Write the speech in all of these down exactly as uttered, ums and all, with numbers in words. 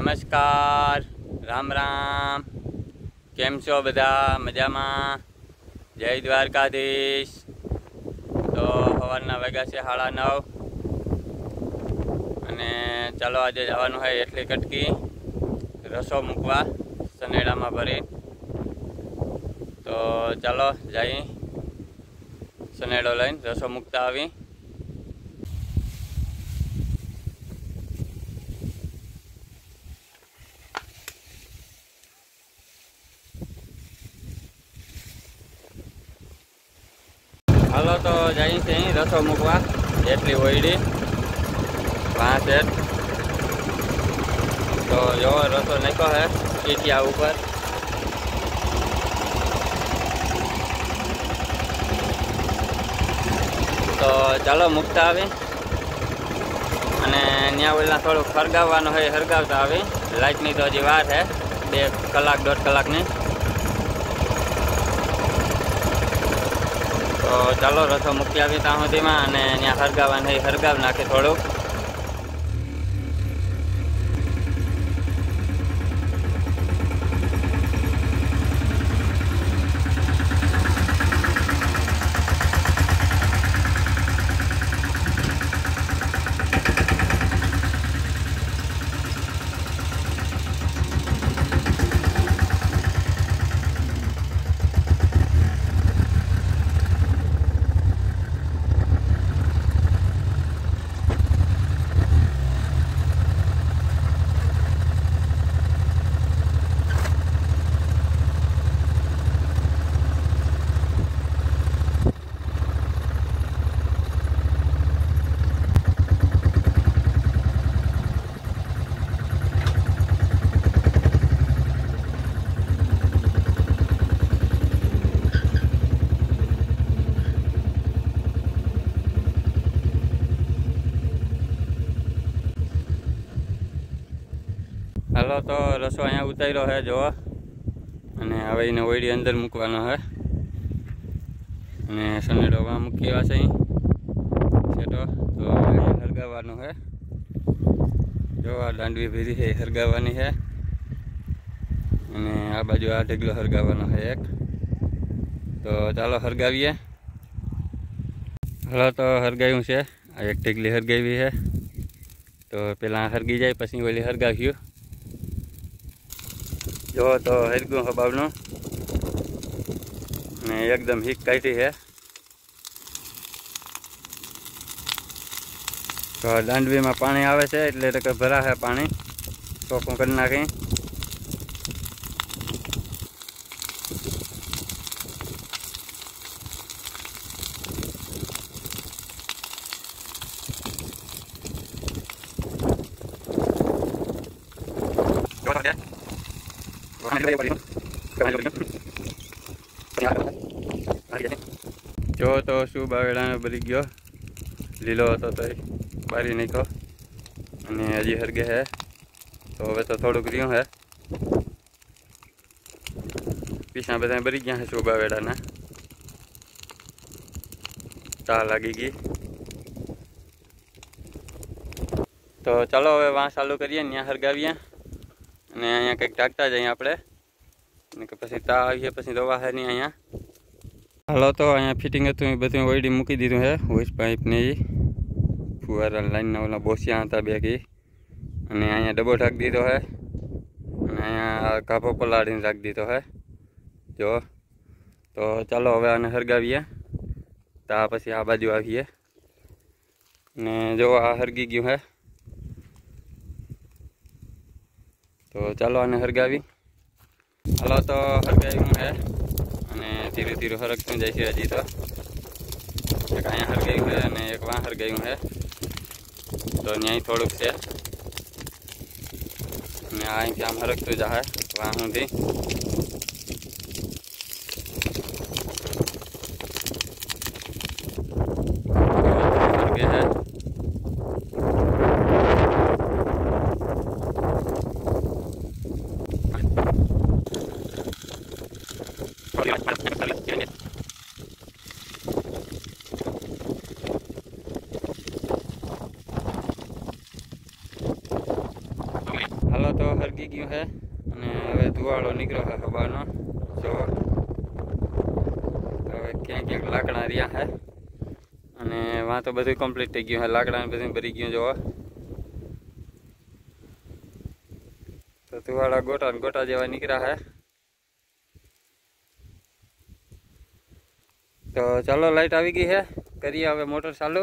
नमस्कार, राम राम। केम छो बधा? मजामां? जय द्वारकाधीश। तो सवारना वाग्या छे साढ़ा नौ अने चलो आज जवानुं है एटली कटकी रसो मूकवा सनेड़ा में भरी। तो चलो जाई सनेड़ो लईने रसो मूकता आवी। हालो तो जाई छे रसो मूकवा एटली वोयडी वहाँ से। तो जो रसो नाख्यो है टीटिया ऊपर। तो चलो मूकता आवी अने न्या ओला थोड़ुं हरगाववानुं है हरगावता आवी। लाइटनी तो हजी वार है बे कलाक दौड़ कलाकनी। तो चलो रसो मूकी आवी ત્યાં સુધીમાં અને ત્યાં હરગાવવાનું है हरगाव नाखे थोड़ुंक। हालो तो रसो अँ उतार्यो है जो अने हवे एने ओयडी अंदर मूकवानो है अने सनेडो वहाँ मूकी आव्या छे छेटो। तो अहीं हरगाववानो है जो आ दांडवी भीरी है हरगाववानी है अने आ बाजू आ ढेगलो हरगाववानो है एक। तो चालो हरगावीए। हालो तो हरगाव्युं छे आ एक ढेगली हरगावी है। तो पेला हरगी जाए पछी ओली हरगाव्युं जो तो हरगुं हबावनु ने एकदम हीक काढी है। तो दांडवी में पानी आवे छे एटले तो भरा है पानी चोखुं करी नाखी। जो तो शू बावेड़ा बरी गयो लीलो तो तो बारी नाख्यो अने हजी हरगे है। तो हवे तो थोड़ुंक रह्युं है पीछा बधा बरी गया है शू बावेड़ा ना ता लागी गई। तो चलो हवे वहाँ चालू करिए न्या हरगावीए अने अहींया कंईक टाकता जईए आपणे पछी ता आवीए पछी दवा है नहीं अहींया। हालो तो अहींया फिटिंग हतुं ए बधुं ओयडी मूकी दीधुं है होइस पाइप ने ई फुवारा लाइन ना ओला बोसिया हता बे की अने अहींया डब्बो ढाक दीधो है अने अहींया कापो पलाळीने राखी दीधो है जो। तो चलो हवे आने हरगावीए ता पछी आ बाजू आवीए ने जो आ हरगी गयुं है। तो चलो आने हरगावी। हालो तो हरगाव्युं है अने धीरे धीरे हरकतुं जाय छे। हजी तो एक अहींया हरगाव्युं है अने एक वहाँ हरगाव्युं है। तो न्याय थोड़ुंक छे अने आ अहींथी आम हरकतुं जाहे वहाँ सुधी। हरगे है हालो तो हरगी गयो है अने हवे धुवाड़ो निकळ्यो है हवानो जो तो हवे क्यांक क्यांक लाकड़ा रह्या है अने वहां तो बधुं कम्प्लीट थई गयुं है लाकड़ा ने बधुं भरी गयुं जो तो धुवाड़ा गोटा गोटा जेवा निकळ्या है। तो चलो लाइट आवी गई है करिए हवे मोटर चालू।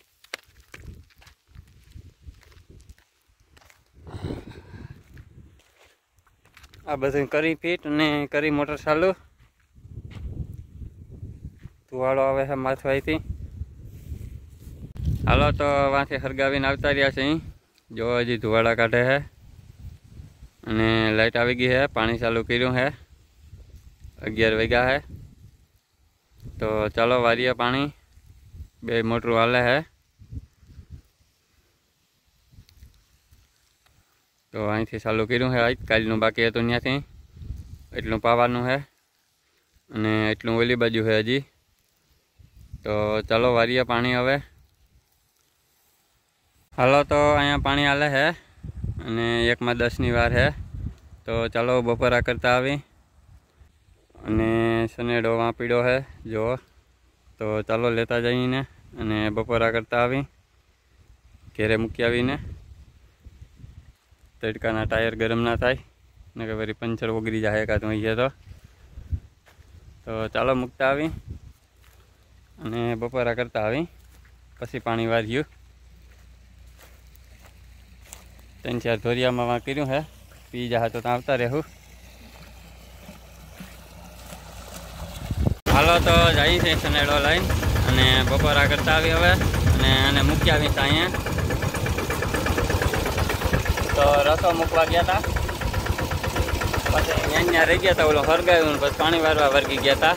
आ बधुं करी फीट ने करी मोटर चालू। धुवाड़ो आवे है माथवाईथी। हालो तो वहाँथी हरगावीने आवता रह्या छे जो हजी धुवाड़ा काढे है अने लाइट आवी गई है पानी चालू कर्युं है अगियार वाग्या है। तो चलो वारीए पानी बे मोटरू हाले है। तो अहींथी चालू कर्युं है आज कालनुं बाकी हतुं त्याथी एटलुं पावानुं है अने एटलुं ओली बाजू है हजी। तो चलो वारीए पानी हवे। हालो तो अहींया पानी हाले है अने एक में दस नी वार है। तो चलो बपोरा करता आवी अने सनेडो वहाँ पीड़ो है जो। तो चलो लेता जाइए अने बपोरा करता आवी घेरे मूकी आवीने तड़काना टायर गरम ना थाय ने के वरी पंचर ओगरी जाए का तो अहींया तो तो चलो मूकता आवी अने बपोरा करता आवी पछी पाणी वार्युं तीन चार धोरिया में वहाँ कर्युं है पी जाए तो आवता रहूँ। हालो तो जाई छे सनेडो लाइन अने बपोरा करता आवी हवे अने आने मूकी आवी अहींया। तो रसो मूकवा गया था पछी अहींया रही गया था ओलो हरगाव्युं पछी पाणी वारवा वर्गी गया था।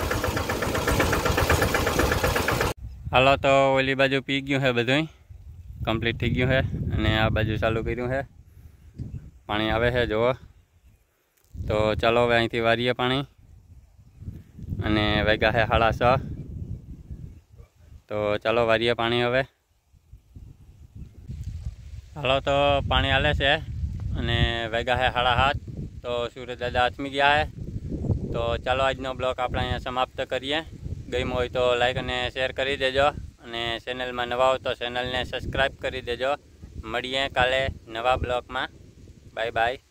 हालो तो ओली बाजू पी गयुं है बधुंय कम्प्लीट थी गयुं है अने आ बाजू चालू कर्युं है पाणी आवे है जो। तो चलो हवे अहींथी वारीए पाणी अने वाग्या है साड़ा छ। तो चलो वारीए पाणी हवे। हालो तो पाणी हाले छे अने वाग्या है साड़ा सात। तो सूरज दादा आथमी गया है। तो चलो आजनो ब्लॉग आपणे अहींया समाप्त करीए। गम्यो होय तो लाइक अने शेर करी देजो अने चेनल में नवा हो तो चेनल ने सब्सक्राइब करी देजो। मळीए काले नवा ब्लॉग में। Bye bye.